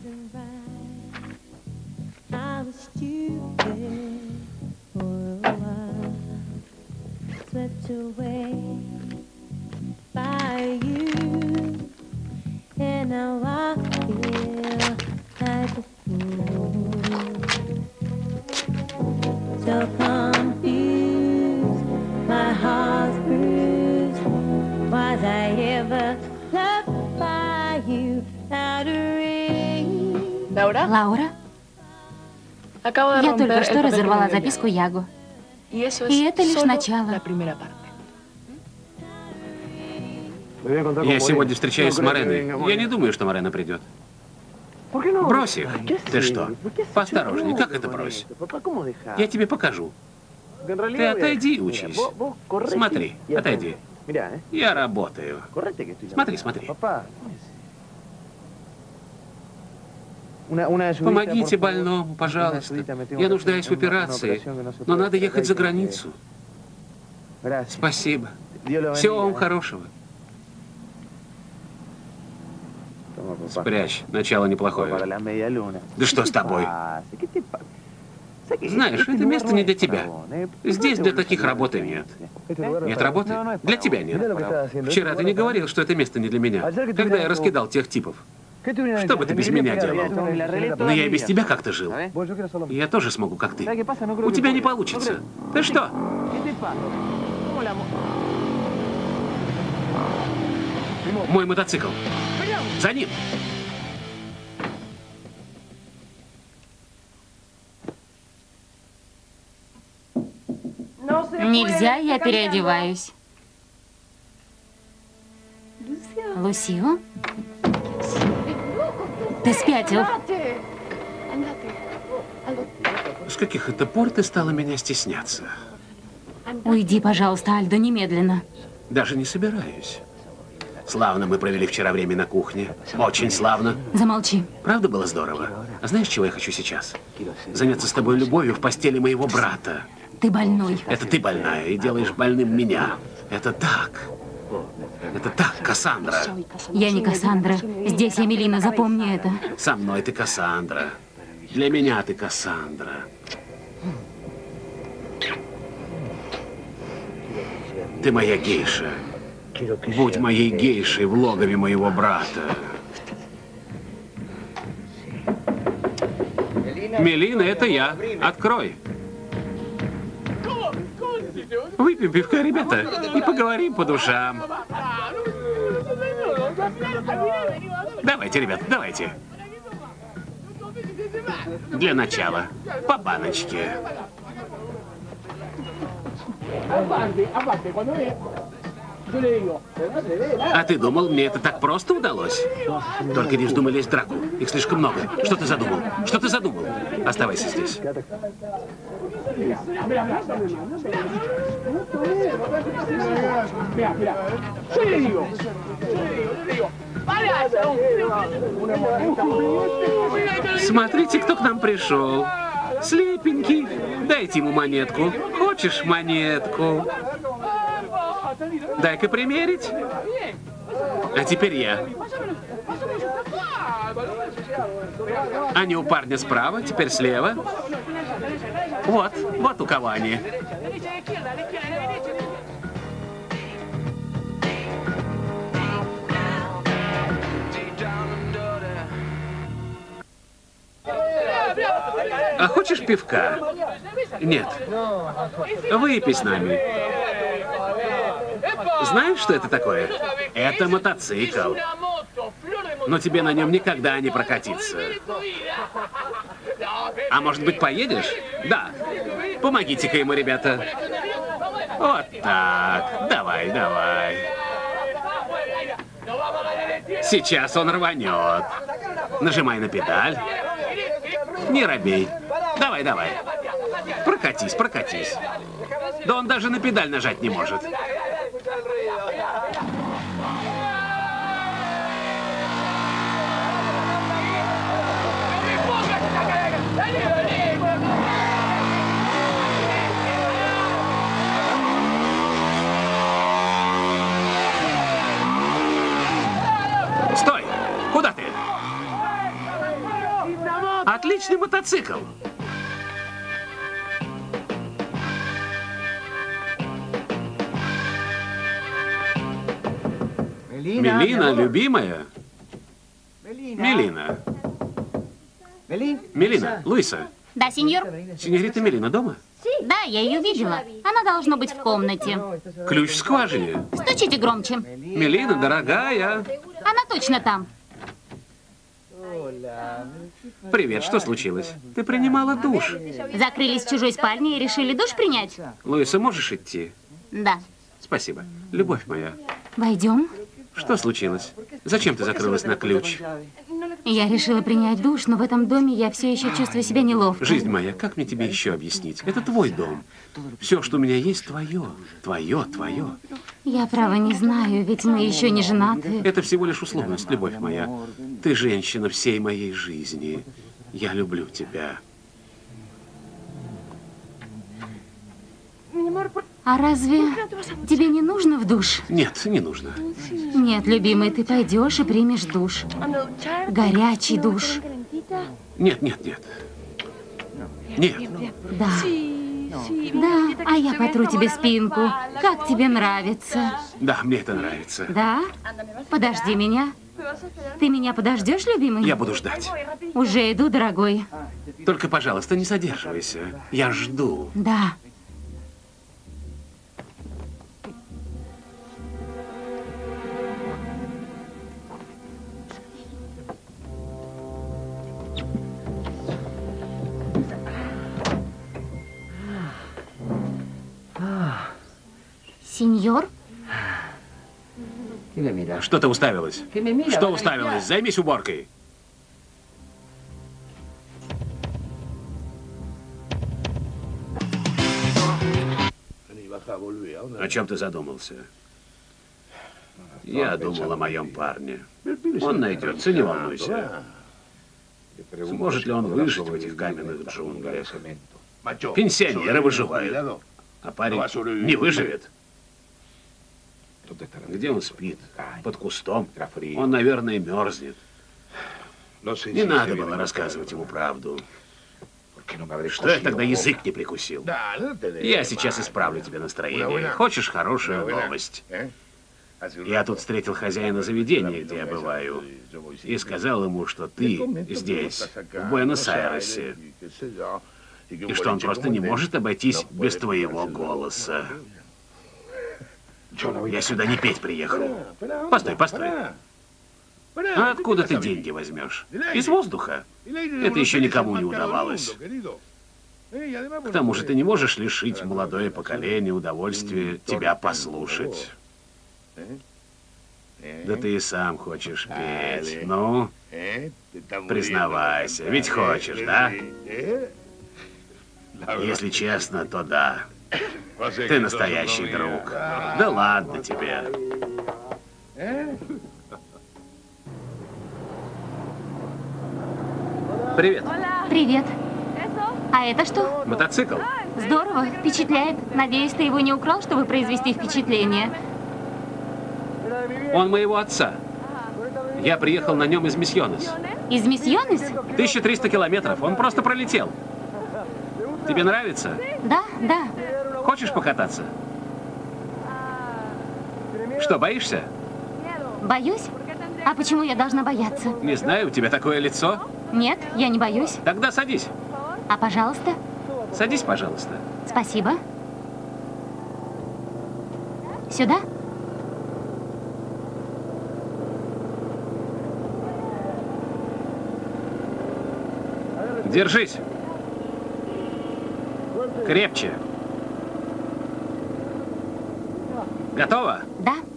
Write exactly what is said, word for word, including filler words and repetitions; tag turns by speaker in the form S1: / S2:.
S1: Лаура? Я только что разорвала записку Яго. И это лишь начало.
S2: Я сегодня встречаюсь с Мореной. Я не думаю, что Морена придет. Брось их. Ты что? Поосторожней. Как это брось? Я тебе покажу. Ты отойди и учись. Смотри, отойди. Я работаю. Смотри, смотри. Помогите больному, пожалуйста. Я нуждаюсь в операции, но надо ехать за границу. Спасибо. Всего вам хорошего. Спрячь. Начало неплохое. Да что с тобой? Знаешь, это место не для тебя. Здесь для таких работы нет. Нет работы? Для тебя нет. Вчера ты не говорил, что это место не для меня, когда я раскидал тех типов. Что бы ты без меня делал? Но я и без тебя как-то жил. Я тоже смогу, как ты. У тебя не получится. Ты что? Мой мотоцикл. За ним.
S1: Нельзя, я переодеваюсь. Лусио? Ты спятил.
S2: С каких это пор ты стала меня стесняться?
S1: Уйди, пожалуйста, Альдо, немедленно.
S2: Даже не собираюсь. Славно мы провели вчера время на кухне. Очень славно.
S1: Замолчи.
S2: Правда было здорово? А знаешь, чего я хочу сейчас? Заняться с тобой любовью в постели моего брата.
S1: Ты больной.
S2: Это ты больная и делаешь больным меня. Это так. Это так, Кассандра.
S1: Я не Кассандра. Здесь я Мелина, запомни это.
S2: Со мной ты Кассандра. Для меня ты Кассандра. Ты моя гейша. Будь моей гейшей в логове моего брата. Мелина, это я. Открой. Выпьем пивка, ребята, и поговорим по душам. Давайте, ребята, давайте. Для начала, по баночке. А ты думал, мне это так просто удалось? Только не вздумай лезть в драку. Их слишком много. Что ты задумал? Что ты задумал? Оставайся здесь. Смотрите, кто к нам пришел. Слепенький. Дайте ему монетку. Хочешь монетку? Дай-ка примерить. А теперь я. Они у парня справа, теперь слева. Вот, вот у кого они. А хочешь пивка? Нет. Выпей с нами. Знаешь, что это такое? Это мотоцикл. Но тебе на нем никогда не прокатиться. А может быть, поедешь? Да. Помогите-ка ему, ребята. Вот так. Давай, давай. Сейчас он рванет. Нажимай на педаль. Не робей. Давай, давай. Прокатись, прокатись. Да он даже на педаль нажать не может. Стой! Куда ты? Отличный мотоцикл. Мелина, любимая. Мелина. Мелина, Луиса.
S1: Да, сеньор?
S2: Сеньорита Мелина дома?
S1: Да, я ее видела. Она должна быть в комнате.
S2: Ключ в скважине.
S1: Стучите громче.
S2: Мелина, дорогая.
S1: Она точно там.
S2: Привет, что случилось? Ты принимала душ.
S1: Закрылись в чужой спальне и решили душ принять?
S2: Луиса, можешь идти?
S1: Да.
S2: Спасибо. Любовь моя.
S1: Войдем.
S2: Что случилось? Зачем ты закрылась на ключ?
S1: Я решила принять душ, но в этом доме я все еще чувствую себя неловко.
S2: Жизнь моя, как мне тебе еще объяснить? Это твой дом. Все, что у меня есть, твое. Твое, твое.
S1: Я, право, не знаю, ведь мы еще не женаты.
S2: Это всего лишь условность, любовь моя. Ты женщина всей моей жизни. Я люблю тебя.
S1: А разве тебе не нужно в душ?
S2: Нет, не нужно.
S1: Нет, любимый, ты пойдешь и примешь душ. Горячий душ.
S2: Нет, нет, нет. Нет.
S1: Да. Да, а я потру тебе спинку. Как тебе нравится?
S2: Да, мне это нравится.
S1: Да? Подожди меня. Ты меня подождешь, любимый?
S2: Я буду ждать.
S1: Уже иду, дорогой.
S2: Только, пожалуйста, не задерживайся. Я жду.
S1: Да. Сеньор?
S2: Что ты уставилась? Что уставилась? Займись уборкой. О чем ты задумался? Я думал о моем парне. Он найдется, не волнуйся. Сможет ли он выжить в этих каменных джунглях? Пенсионеры выживают, а парень не выживет. Где он спит? Под кустом. Он, наверное, мерзнет. Не надо было рассказывать ему правду. Что я тогда язык не прикусил? Я сейчас исправлю тебе настроение. Хочешь хорошую новость? Я тут встретил хозяина заведения, где я бываю, и сказал ему, что ты здесь, в Буэнос-Айресе, и что он просто не может обойтись без твоего голоса. Я сюда не петь приехал. Постой, постой. А откуда ты деньги возьмешь? Из воздуха. Это еще никому не удавалось. К тому же ты не можешь лишить молодое поколение удовольствия тебя послушать. Да ты и сам хочешь петь. Ну, признавайся, ведь хочешь, да? Если честно, то да. Ты настоящий друг. Да ладно тебе. Привет.
S1: Привет. А это что?
S2: Мотоцикл.
S1: Здорово, впечатляет. Надеюсь, ты его не украл, чтобы произвести впечатление.
S2: Он моего отца. Я приехал на нем из Мисьонес.
S1: Из Мисьонес?
S2: тысяча триста километров. Он просто пролетел. Тебе нравится?
S1: Да, да.
S2: Хочешь покататься? Что, боишься?
S1: Боюсь? А почему я должна бояться?
S2: Не знаю, у тебя такое лицо.
S1: Нет, я не боюсь.
S2: Тогда садись.
S1: А пожалуйста?
S2: Садись, пожалуйста.
S1: Спасибо. Сюда?
S2: Держись. Крепче. Готово?
S1: Да.